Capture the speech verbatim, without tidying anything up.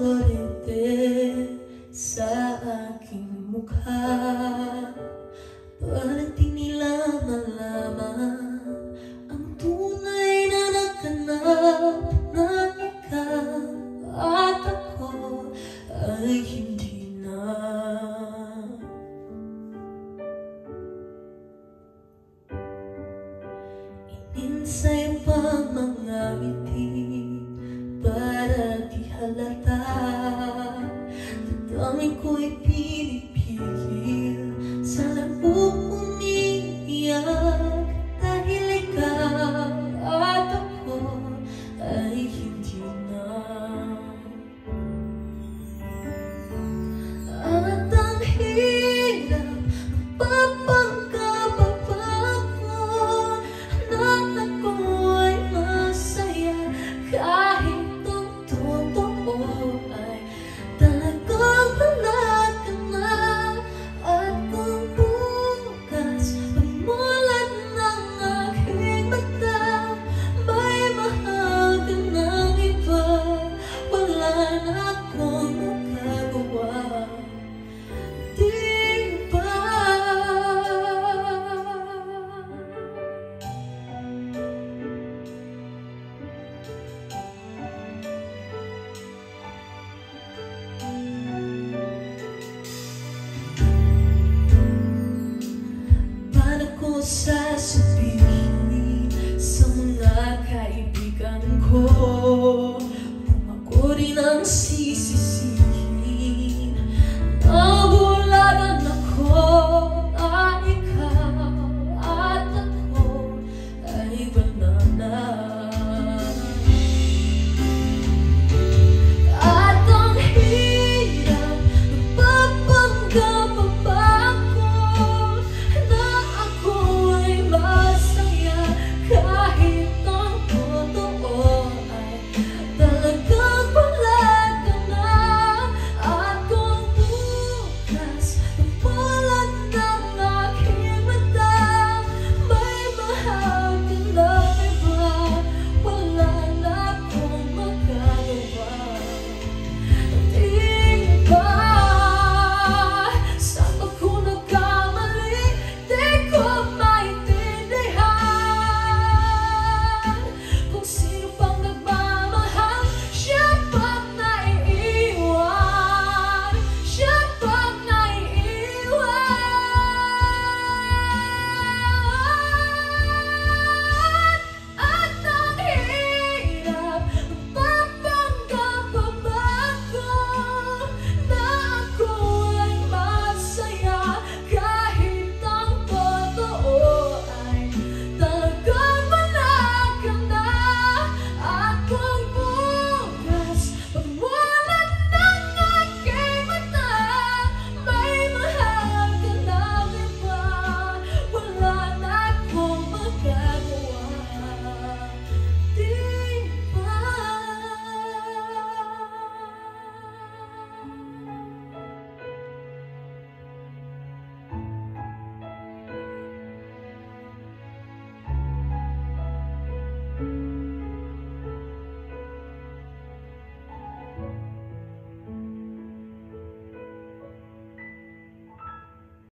kolorete sa aking mukha, para di nila malaman ang tunay na naghanap ng ikaw at ako ay hindi na. Ininsay pa mga ngiti para di halata, damdamin ko'y pinipigil, sana po umiiyak dahil ikaw at ako ay hindi na. At ang hirap magpapangkababa ko na ako'y masaya kahit sasabihin sa mga kaibigan ko.